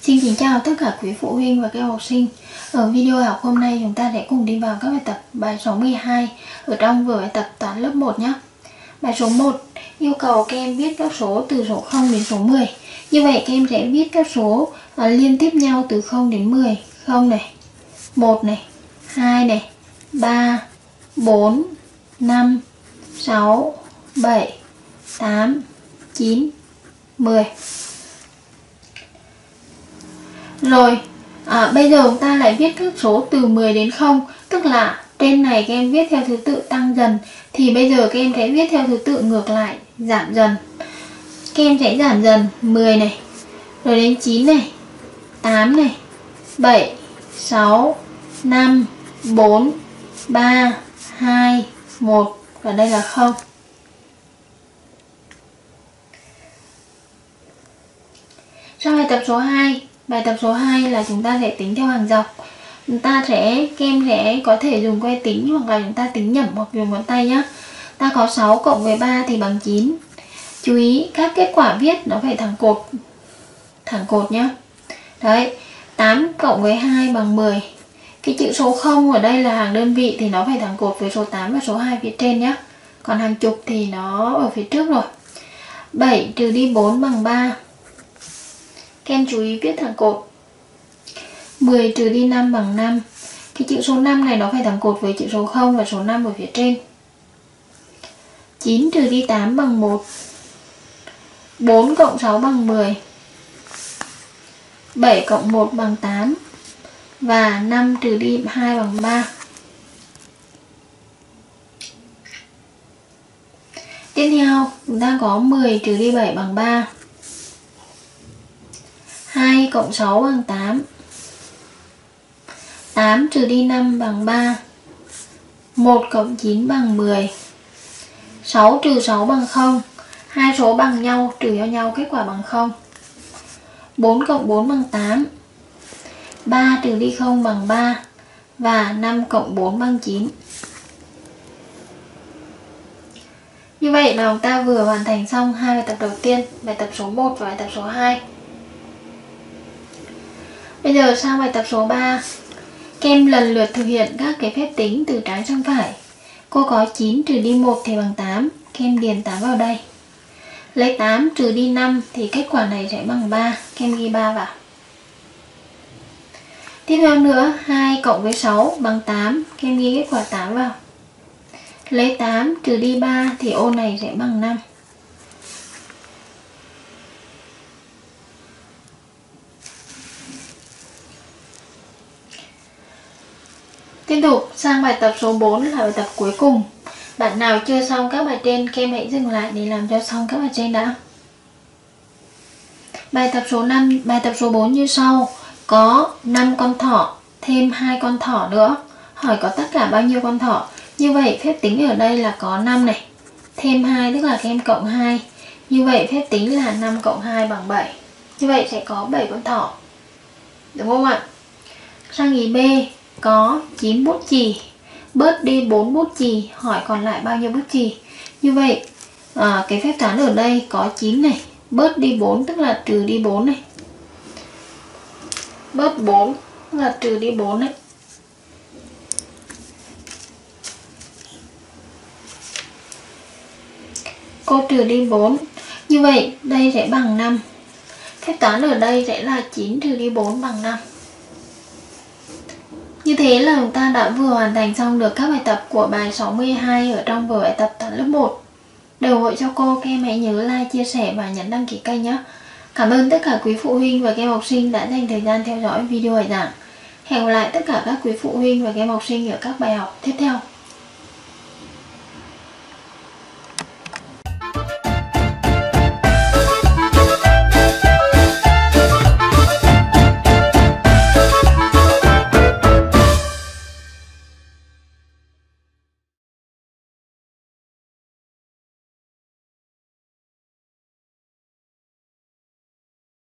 Xin kính chào tất cả quý phụ huynh và các em học sinh. Ở video học hôm nay chúng ta sẽ cùng đi vào các bài tập bài số 12 ở trong vở bài tập toán lớp 1 nhé. Bài số 1 yêu cầu các em viết các số từ số 0 đến số 10. Như vậy các em sẽ viết các số liên tiếp nhau từ 0 đến 10. 0 này, 1 này, 2 này, 3, 4, 5, 6, 7, 8, 9, 10. Rồi, bây giờ chúng ta lại viết các số từ 10 đến 0. Tức là trên này các em viết theo thứ tự tăng dần, thì bây giờ các em sẽ viết theo thứ tự ngược lại, giảm dần. Các em sẽ giảm dần 10 này, rồi đến 9 này, 8 này, 7, 6, 5, 4, 3, 2, 1 và đây là 0. Sang bài tập số 2. Bài tập số 2 là chúng ta sẽ tính theo hàng dọc. Các em sẽ có thể dùng que tính hoặc là chúng ta tính nhẩm hoặc dùng ngón tay nhé. Ta có 6 cộng với 3 thì bằng 9. Chú ý các kết quả viết nó phải thẳng cột nhé. Đấy, 8 cộng với 2 bằng 10. Cái chữ số 0 ở đây là hàng đơn vị thì nó phải thẳng cột với số 8 và số 2 phía trên nhé. Còn hàng chục thì nó ở phía trước rồi. 7 trừ đi 4 bằng 3. Các em chú ý viết thẳng cột. 10 trừ đi 5 bằng 5. Cái chữ số 5 này nó phải thẳng cột với chữ số 0 và số 5 ở phía trên. 9 trừ đi 8 bằng 1. 4 cộng 6 bằng 10. 7 cộng 1 bằng 8. Và 5 trừ đi 2 bằng 3. Tiếp theo chúng ta có 10 trừ đi 7 bằng 3. 2 cộng 6 bằng 8. 8 trừ đi 5 bằng 3. 1 cộng 9 bằng 10. 6 trừ 6 bằng 0. Hai số bằng nhau trừ cho nhau kết quả bằng 0. 4 cộng 4 bằng 8. 3 trừ đi 0 bằng 3. Và 5 cộng 4 bằng 9. Như vậy là chúng ta vừa hoàn thành xong hai bài tập đầu tiên, bài tập số 1 và bài tập số 2. Bây giờ sang bài tập số 3. Các em lần lượt thực hiện các cái phép tính từ trái sang phải. Cô có 9 trừ đi 1 thì bằng 8. Các em điền 8 vào đây. Lấy 8 trừ đi 5 thì kết quả này sẽ bằng 3. Các em ghi 3 vào. Tiếp theo nữa, 2 cộng với 6 bằng 8. Các em ghi kết quả 8 vào. Lấy 8 trừ đi 3 thì ô này sẽ bằng 5. Tiếp tục sang bài tập số 4 là bài tập cuối cùng. Bạn nào chưa xong các bài trên, các em hãy dừng lại để làm cho xong các bài trên đã. Bài tập số 5, bài tập số 4 như sau. Có 5 con thỏ, thêm 2 con thỏ nữa. Hỏi có tất cả bao nhiêu con thỏ. Như vậy phép tính ở đây là có 5 này. Thêm 2 tức là các em cộng 2. Như vậy phép tính là 5 cộng 2 bằng 7. Như vậy sẽ có 7 con thỏ. Đúng không ạ? Sang ý B. Có 9 bút chì, bớt đi 4 bút chì, hỏi còn lại bao nhiêu bút chì. Như vậy cái phép toán ở đây có 9 này, bớt đi 4 tức là trừ đi 4 này. Bớt 4 tức là trừ đi 4 đấy. Cô trừ đi 4. Như vậy đây sẽ bằng 5. Phép toán ở đây sẽ là 9 trừ đi 4 bằng 5. Như thế là chúng ta đã vừa hoàn thành xong được các bài tập của bài 62 ở trong vở bài tập toán lớp 1. Để ủng hộ cho cô, các em hãy nhớ like, chia sẻ và nhấn đăng ký kênh nhé. Cảm ơn tất cả quý phụ huynh và các em học sinh đã dành thời gian theo dõi video bài giảng. Hẹn gặp lại tất cả các quý phụ huynh và các em học sinh ở các bài học tiếp theo.